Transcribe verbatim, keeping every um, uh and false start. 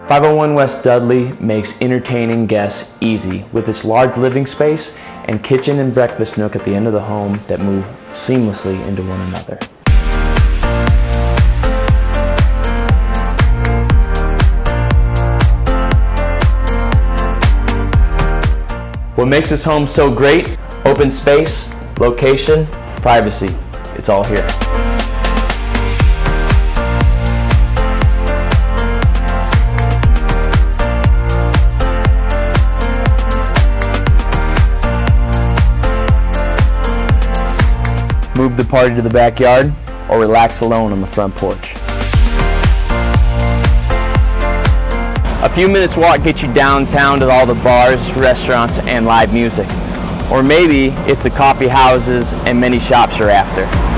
five oh one West Dudley makes entertaining guests easy with its large living space and kitchen and breakfast nook at the end of the home that move seamlessly into one another. What makes this home so great? Open space, location, privacy. It's all here. Move the party to the backyard or relax alone on the front porch. A few minutes walk gets you downtown to all the bars, restaurants, and live music. Or maybe it's the coffee houses and many shops you're after.